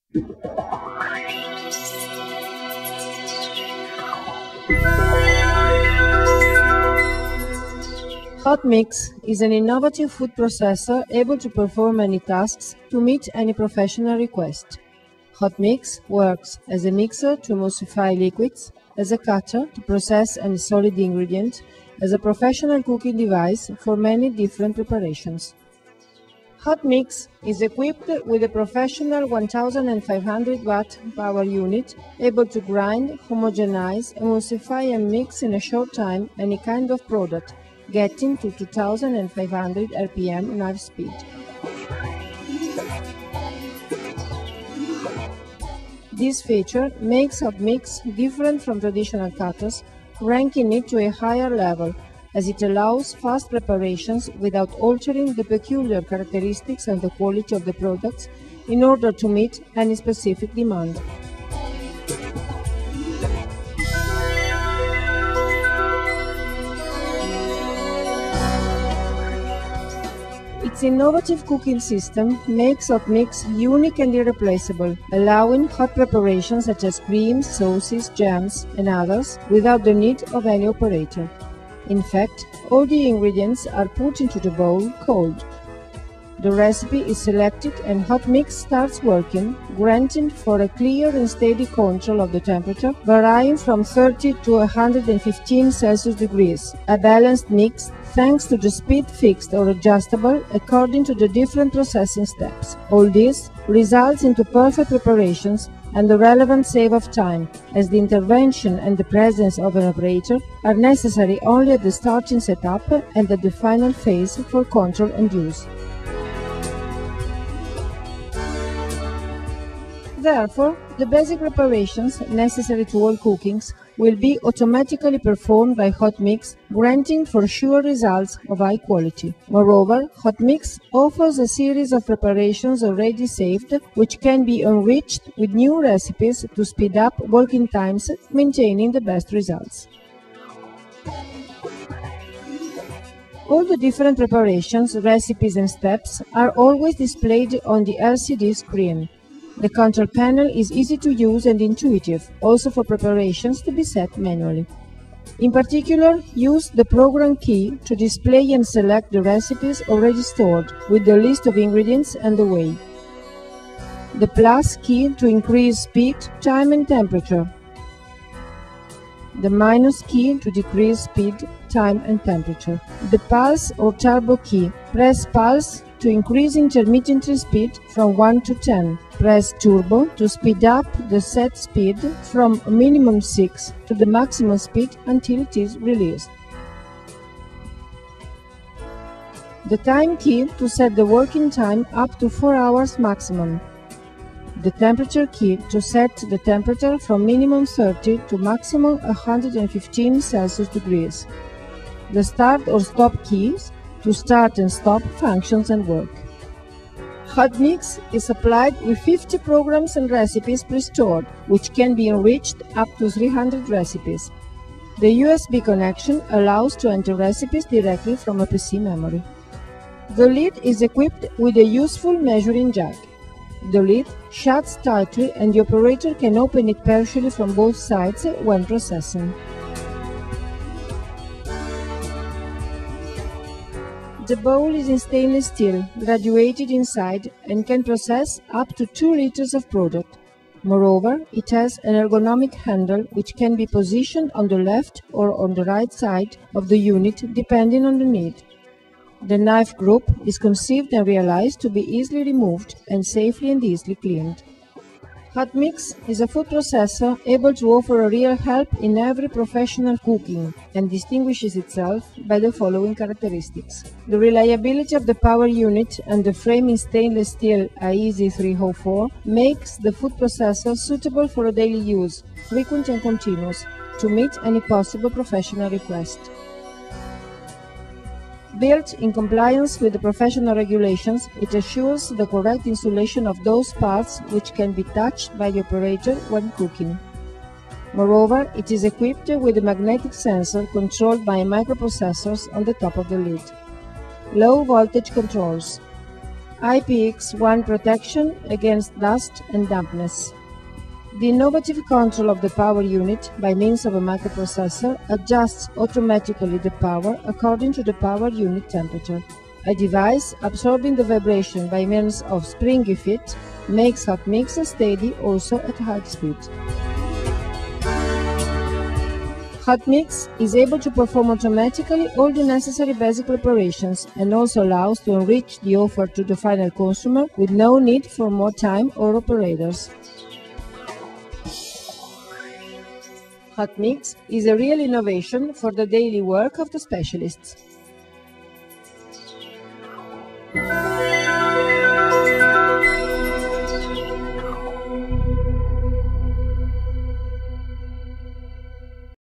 Hotmix is an innovative food processor able to perform many tasks to meet any professional request. Hotmix works as a mixer to emulsify liquids, as a cutter to process any solid ingredient, as a professional cooking device for many different preparations. Hotmix is equipped with a professional 1500 watt power unit able to grind, homogenize, emulsify and mix in a short time any kind of product, getting to 2500 rpm knife speed. This feature makes Hotmix different from traditional cutters, ranking it to a higher level, as it allows fast preparations without altering the peculiar characteristics and the quality of the products in order to meet any specific demand. Its innovative cooking system makes Hotmix unique and irreplaceable, allowing hot preparations such as creams, sauces, jams, and others without the need of any operator. In fact, all the ingredients are put into the bowl cold. The recipe is selected and Hotmix starts working, granting for a clear and steady control of the temperature, varying from 30 to 115 Celsius degrees, a balanced mix thanks to the speed fixed or adjustable according to the different processing steps. All this results into perfect preparations and the relevant save of time, as the intervention and the presence of an operator are necessary only at the starting setup and at the final phase for control and use. Therefore, the basic preparations necessary to all cookings will be automatically performed by Hotmix, granting for sure results of high quality. Moreover, Hotmix offers a series of preparations already saved, which can be enriched with new recipes to speed up working times, maintaining the best results. All the different preparations, recipes and steps are always displayed on the LCD screen. The control panel is easy to use and intuitive, also for preparations to be set manually. In particular, use the program key to display and select the recipes already stored, with the list of ingredients and the way. The plus key to increase speed, time and temperature. The minus key to decrease speed, time and temperature. The pulse or turbo key. Press pulse to increase intermittently speed from 1 to 10. Press turbo to speed up the set speed from minimum 6 to the maximum speed until it is released. The time key to set the working time up to 4 hours maximum. The temperature key to set the temperature from minimum 30 to maximum 115 Celsius degrees. The start or stop keys to start and stop functions and work. Hotmix is supplied with 50 programs and recipes pre-stored, which can be enriched up to 300 recipes. The USB connection allows to enter recipes directly from a PC memory. The lid is equipped with a useful measuring jug. The lid shuts tightly and the operator can open it partially from both sides when processing. The bowl is in stainless steel, graduated inside, and can process up to 2 liters of product. Moreover, it has an ergonomic handle which can be positioned on the left or on the right side of the unit depending on the need. The knife group is conceived and realized to be easily removed and safely and easily cleaned. Hotmix is a food processor able to offer a real help in every professional cooking and distinguishes itself by the following characteristics. The reliability of the power unit and the frame in stainless steel AESI 304 makes the food processor suitable for a daily use, frequent and continuous, to meet any possible professional request. Built in compliance with the professional regulations, it assures the correct installation of those parts which can be touched by the operator when cooking. Moreover, it is equipped with a magnetic sensor controlled by microprocessors on the top of the lid. Low voltage controls. IPX1 protection against dust and dampness. The innovative control of the power unit by means of a microprocessor adjusts automatically the power according to the power unit temperature. A device absorbing the vibration by means of springy fit makes hot mix steady also at high speed. Hot Mix is able to perform automatically all the necessary basic operations and also allows to enrich the offer to the final consumer with no need for more time or operators. Hot Mix is a real innovation for the daily work of the specialists.